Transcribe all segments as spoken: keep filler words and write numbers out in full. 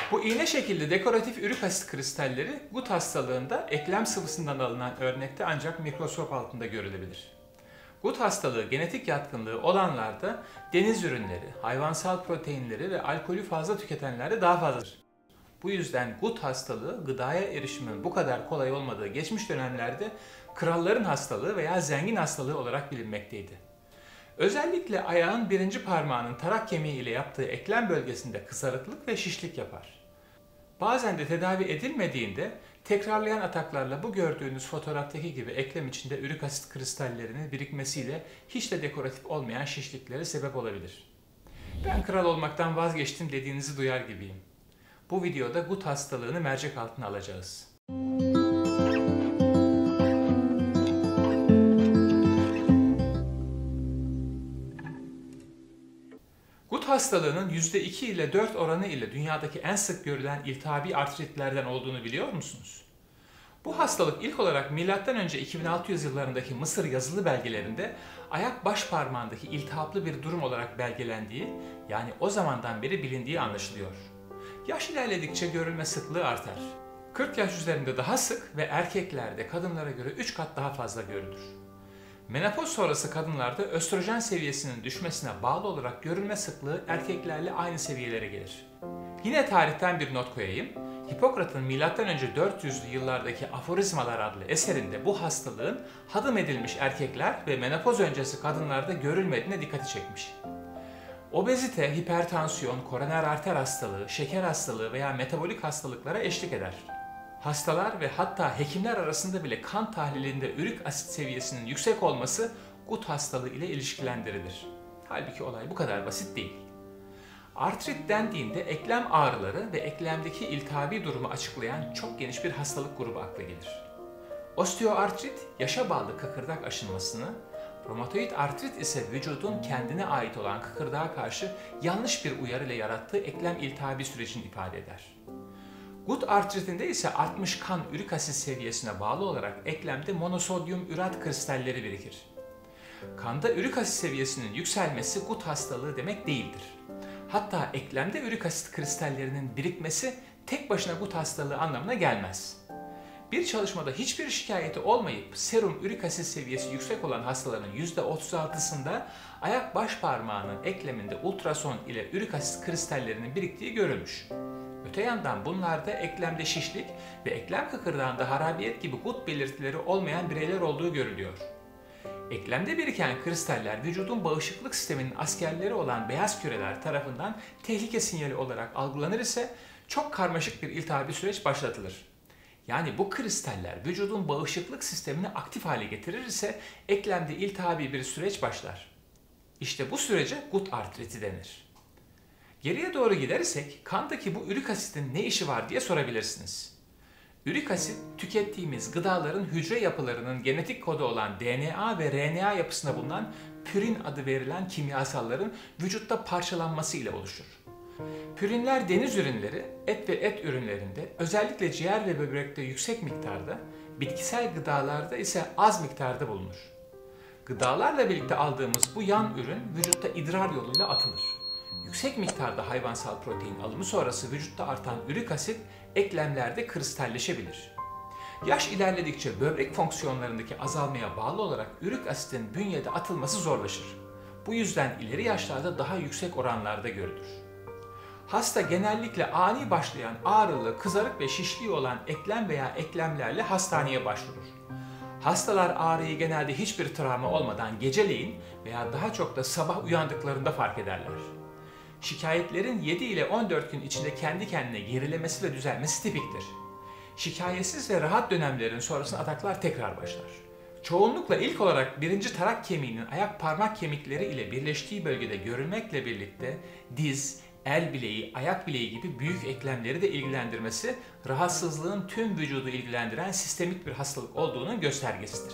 Bu iğne şekilli dekoratif ürik asit kristalleri gut hastalığında eklem sıvısından alınan örnekte ancak mikroskop altında görülebilir. Gut hastalığı genetik yatkınlığı olanlarda deniz ürünleri, hayvansal proteinleri ve alkolü fazla tüketenlerde daha fazladır. Bu yüzden gut hastalığı gıdaya erişimin bu kadar kolay olmadığı geçmiş dönemlerde kralların hastalığı veya zengin hastalığı olarak bilinmekteydi. Özellikle ayağın birinci parmağının tarak kemiği ile yaptığı eklem bölgesinde kızarıklık ve şişlik yapar. Bazen de tedavi edilmediğinde tekrarlayan ataklarla bu gördüğünüz fotoğraftaki gibi eklem içinde ürik asit kristallerinin birikmesiyle hiç de dekoratif olmayan şişliklere sebep olabilir. Ben kral olmaktan vazgeçtim dediğinizi duyar gibiyim. Bu videoda gut hastalığını mercek altına alacağız. Gut hastalığının yüzde iki ile dört oranı ile dünyadaki en sık görülen iltihabi artritlerden olduğunu biliyor musunuz? Bu hastalık ilk olarak milattan önce iki bin altı yüz yıllarındaki Mısır yazılı belgelerinde ayak baş parmağındaki iltihaplı bir durum olarak belgelendiği, yani o zamandan beri bilindiği anlaşılıyor. Yaş ilerledikçe görülme sıklığı artar. kırk yaş üzerinde daha sık ve erkeklerde kadınlara göre üç kat daha fazla görülür. Menopoz sonrası kadınlarda östrojen seviyesinin düşmesine bağlı olarak görülme sıklığı erkeklerle aynı seviyelere gelir. Yine tarihten bir not koyayım. Hipokrat'ın milattan önce dört yüzlü yıllardaki Aforizmalar adlı eserinde bu hastalığın hadım edilmiş erkekler ve menopoz öncesi kadınlarda görülmediğine dikkati çekmiş. Obezite, hipertansiyon, koroner arter hastalığı, şeker hastalığı veya metabolik hastalıklara eşlik eder. Hastalar ve hatta hekimler arasında bile kan tahlilinde ürik asit seviyesinin yüksek olması gut hastalığı ile ilişkilendirilir. Halbuki olay bu kadar basit değil. Artrit dendiğinde eklem ağrıları ve eklemdeki iltihabi durumu açıklayan çok geniş bir hastalık grubu akla gelir. Osteoartrit, yaşa bağlı kıkırdak aşınmasını, romatoid artrit ise vücudun kendine ait olan kıkırdağa karşı yanlış bir uyarı ile yarattığı eklem iltihabi sürecini ifade eder. Gut artritinde ise artmış kan ürik asit seviyesine bağlı olarak eklemde monosodyum ürat kristalleri birikir. Kanda ürik asit seviyesinin yükselmesi gut hastalığı demek değildir. Hatta eklemde ürik asit kristallerinin birikmesi tek başına gut hastalığı anlamına gelmez. Bir çalışmada hiçbir şikayeti olmayıp serum ürik asit seviyesi yüksek olan hastaların yüzde otuz altısında ayak baş parmağının ekleminde ultrason ile ürik asit kristallerinin biriktiği görülmüş. Öte yandan bunlarda eklemde şişlik ve eklem kıkırdağında harabiyet gibi gut belirtileri olmayan bireyler olduğu görülüyor. Eklemde biriken kristaller vücudun bağışıklık sisteminin askerleri olan beyaz küreler tarafından tehlike sinyali olarak algılanır ise çok karmaşık bir iltihabi süreç başlatılır. Yani bu kristaller vücudun bağışıklık sistemini aktif hale getirir ise eklemde iltihabi bir süreç başlar. İşte bu sürece gut artriti denir. Geriye doğru gidersek kandaki bu ürik asitin ne işi var diye sorabilirsiniz. Ürik asit tükettiğimiz gıdaların hücre yapılarının genetik kodu olan D N A ve R N A yapısına bulunan pürin adı verilen kimyasalların vücutta parçalanması ile oluşur. Pürinler deniz ürünleri, et ve et ürünlerinde, özellikle ciğer ve böbrekte yüksek miktarda, bitkisel gıdalarda ise az miktarda bulunur. Gıdalarla birlikte aldığımız bu yan ürün vücutta idrar yoluyla atılır. Yüksek miktarda hayvansal protein alımı sonrası vücutta artan ürik asit eklemlerde kristalleşebilir. Yaş ilerledikçe böbrek fonksiyonlarındaki azalmaya bağlı olarak ürik asitin bünyede atılması zorlaşır. Bu yüzden ileri yaşlarda daha yüksek oranlarda görülür. Hasta genellikle ani başlayan ağrılı, kızarık ve şişliği olan eklem veya eklemlerle hastaneye başvurur. Hastalar ağrıyı genelde hiçbir travma olmadan geceleyin veya daha çok da sabah uyandıklarında fark ederler. Şikayetlerin yedi ile on dört gün içinde kendi kendine gerilemesi ve düzelmesi tipiktir. Şikayetsiz ve rahat dönemlerin sonrasında ataklar tekrar başlar. Çoğunlukla ilk olarak birinci tarak kemiğinin ayak parmak kemikleri ile birleştiği bölgede görülmekle birlikte diz, el bileği, ayak bileği gibi büyük eklemleri de ilgilendirmesi rahatsızlığın tüm vücudu ilgilendiren sistemik bir hastalık olduğunun göstergesidir.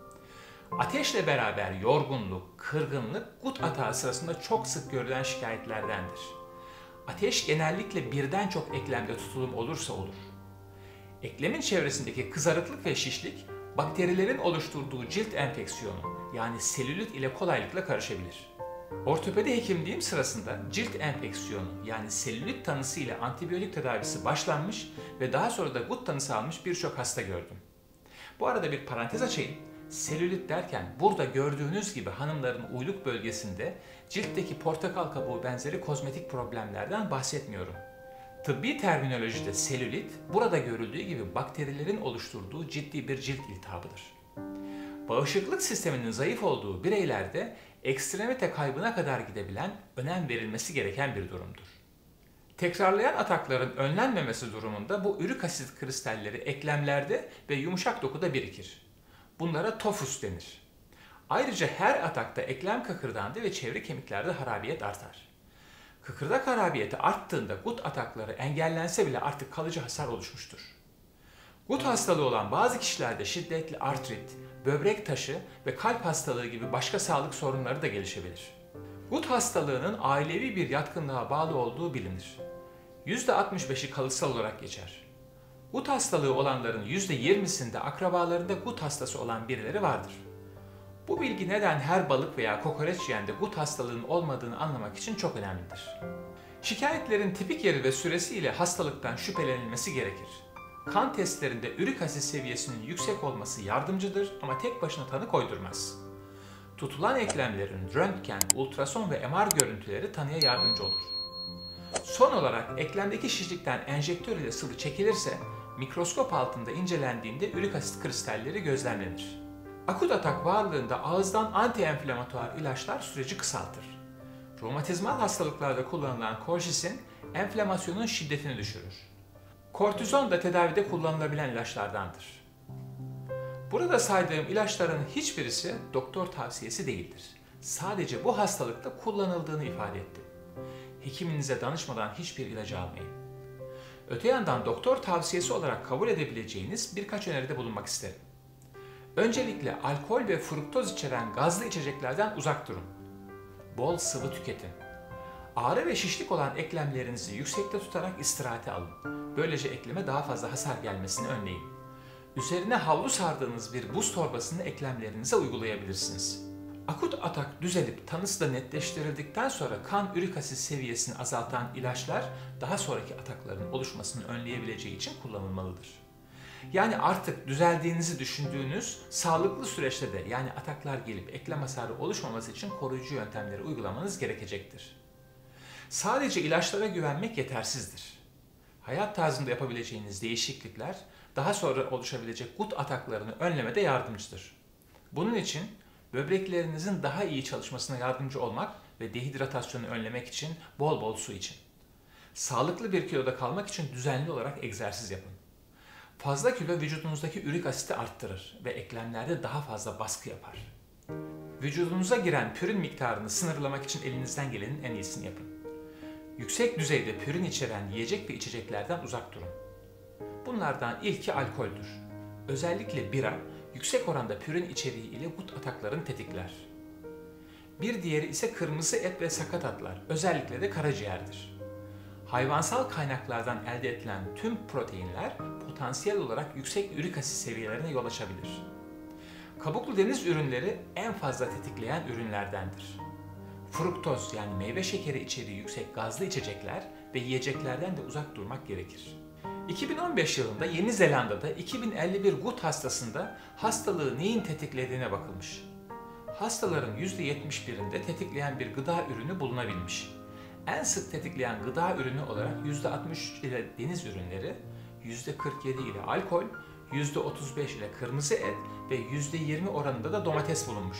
Ateşle beraber yorgunluk, kırgınlık gut atağı sırasında çok sık görülen şikayetlerdendir. Ateş genellikle birden çok eklemde tutulum olursa olur. Eklemin çevresindeki kızarıklık ve şişlik, bakterilerin oluşturduğu cilt enfeksiyonu yani selülit ile kolaylıkla karışabilir. Ortopedi hekimliğim sırasında cilt enfeksiyonu yani selülit tanısı ile antibiyotik tedavisi başlanmış ve daha sonra da gut tanısı almış birçok hasta gördüm. Bu arada bir parantez açayım. Selülit derken burada gördüğünüz gibi hanımların uyluk bölgesinde ciltteki portakal kabuğu benzeri kozmetik problemlerden bahsetmiyorum. Tıbbi terminolojide selülit, burada görüldüğü gibi bakterilerin oluşturduğu ciddi bir cilt iltihabıdır. Bağışıklık sisteminin zayıf olduğu bireylerde ekstremite kaybına kadar gidebilen, önem verilmesi gereken bir durumdur. Tekrarlayan atakların önlenmemesi durumunda bu ürik asit kristalleri eklemlerde ve yumuşak dokuda birikir. Bunlara tofus denir. Ayrıca her atakta eklem kıkırdandı ve çevre kemiklerde harabiyet artar. Kıkırdak harabiyeti arttığında gut atakları engellense bile artık kalıcı hasar oluşmuştur. Gut hastalığı olan bazı kişilerde şiddetli artrit, böbrek taşı ve kalp hastalığı gibi başka sağlık sorunları da gelişebilir. Gut hastalığının ailevi bir yatkınlığa bağlı olduğu bilinir. yüzde altmış beşi kalıtsal olarak geçer. Gut hastalığı olanların yüzde yirmisinde akrabalarında gut hastası olan birileri vardır. Bu bilgi neden her balık veya kokoreç yiyende gut hastalığının olmadığını anlamak için çok önemlidir. Şikayetlerin tipik yeri ve süresiyle hastalıktan şüphelenilmesi gerekir. Kan testlerinde ürik asit seviyesinin yüksek olması yardımcıdır ama tek başına tanı koydurmaz. Tutulan eklemlerin röntgen, ultrason ve M R görüntüleri tanıya yardımcı olur. Son olarak eklemdeki şişlikten enjektör ile sıvı çekilirse mikroskop altında incelendiğinde ürik asit kristalleri gözlemlenir. Akut atak varlığında ağızdan anti-enflamatuar ilaçlar süreci kısaltır. Romatizmal hastalıklarda kullanılan kolşisin enflamasyonun şiddetini düşürür. Kortizon da tedavide kullanılabilen ilaçlardandır. Burada saydığım ilaçların hiçbirisi doktor tavsiyesi değildir. Sadece bu hastalıkta kullanıldığını ifade ettim. Hekiminize danışmadan hiçbir ilacı almayın. Öte yandan doktor tavsiyesi olarak kabul edebileceğiniz birkaç öneride bulunmak isterim. Öncelikle alkol ve fruktoz içeren gazlı içeceklerden uzak durun. Bol sıvı tüketin. Ağrı ve şişlik olan eklemlerinizi yüksekte tutarak istirahate alın. Böylece ekleme daha fazla hasar gelmesini önleyin. Üzerine havlu sardığınız bir buz torbasını eklemlerinize uygulayabilirsiniz. Akut atak düzelip tanısı da netleştirildikten sonra kan ürik asit seviyesini azaltan ilaçlar daha sonraki atakların oluşmasını önleyebileceği için kullanılmalıdır. Yani artık düzeldiğinizi düşündüğünüz sağlıklı süreçte de yani ataklar gelip eklem hasarı oluşmaması için koruyucu yöntemleri uygulamanız gerekecektir. Sadece ilaçlara güvenmek yetersizdir. Hayat tarzında yapabileceğiniz değişiklikler daha sonra oluşabilecek gut ataklarını önlemede yardımcıdır. Bunun için böbreklerinizin daha iyi çalışmasına yardımcı olmak ve dehidratasyonu önlemek için bol bol su için. Sağlıklı bir kiloda kalmak için düzenli olarak egzersiz yapın. Fazla kilo vücudunuzdaki ürik asiti arttırır ve eklemlerde daha fazla baskı yapar. Vücudunuza giren pürin miktarını sınırlamak için elinizden gelenin en iyisini yapın. Yüksek düzeyde pürin içeren yiyecek ve içeceklerden uzak durun. Bunlardan ilki alkoldür. Özellikle bira, yüksek oranda pürin içeriği ile gut ataklarını tetikler. Bir diğeri ise kırmızı et ve sakatatlar, özellikle de karaciğerdir. Hayvansal kaynaklardan elde edilen tüm proteinler potansiyel olarak yüksek ürik asit seviyelerine yol açabilir. Kabuklu deniz ürünleri en fazla tetikleyen ürünlerdendir. Fruktoz yani meyve şekeri içeriği yüksek gazlı içecekler ve yiyeceklerden de uzak durmak gerekir. iki bin on beş yılında Yeni Zelanda'da iki bin elli bir gut hastasında hastalığı neyin tetiklediğine bakılmış. Hastaların yüzde yetmiş birinde tetikleyen bir gıda ürünü bulunabilmiş. En sık tetikleyen gıda ürünü olarak yüzde altmış ile deniz ürünleri, yüzde kırk yedi ile alkol, yüzde otuz beş ile kırmızı et ve yüzde yirmi oranında da domates bulunmuş.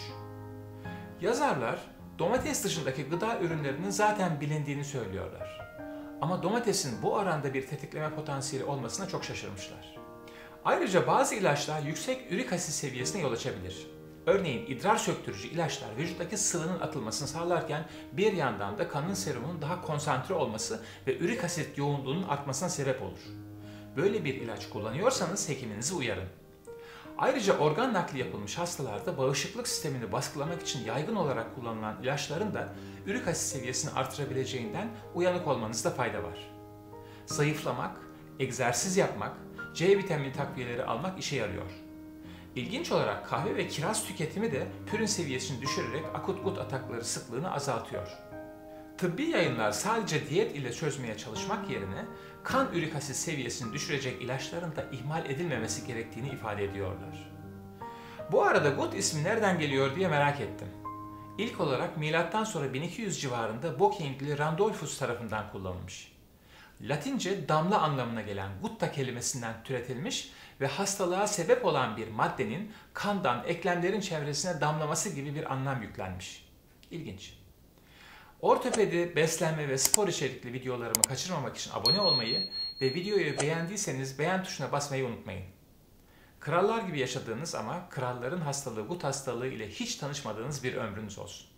Yazarlar, domates dışındaki gıda ürünlerinin zaten bilindiğini söylüyorlar. Ama domatesin bu oranda bir tetikleme potansiyeli olmasına çok şaşırmışlar. Ayrıca bazı ilaçlar yüksek ürik asit seviyesine yol açabilir. Örneğin idrar söktürücü ilaçlar vücuttaki sıvının atılmasını sağlarken bir yandan da kanın serumunun daha konsantre olması ve ürik asit yoğunluğunun artmasına sebep olur. Böyle bir ilaç kullanıyorsanız hekiminizi uyarın. Ayrıca organ nakli yapılmış hastalarda bağışıklık sistemini baskılamak için yaygın olarak kullanılan ilaçların da ürik asit seviyesini artırabileceğinden uyanık olmanızda fayda var. Zayıflamak, egzersiz yapmak, C vitamini takviyeleri almak işe yarıyor. İlginç olarak kahve ve kiraz tüketimi de pürin seviyesini düşürerek akut gut atakları sıklığını azaltıyor. Tıbbi yayınlar sadece diyet ile çözmeye çalışmak yerine kan ürik asit seviyesini düşürecek ilaçların da ihmal edilmemesi gerektiğini ifade ediyorlar. Bu arada gut ismi nereden geliyor diye merak ettim. İlk olarak milattan sonra bin iki yüz civarında Bookingli Randolphus tarafından kullanılmış. Latince damla anlamına gelen gutta kelimesinden türetilmiş ve hastalığa sebep olan bir maddenin kandan eklemlerin çevresine damlaması gibi bir anlam yüklenmiş. İlginç. Ortopedi, beslenme ve spor içerikli videolarımı kaçırmamak için abone olmayı ve videoyu beğendiyseniz beğen tuşuna basmayı unutmayın. Krallar gibi yaşadığınız ama kralların hastalığı gut hastalığı ile hiç tanışmadığınız bir ömrünüz olsun.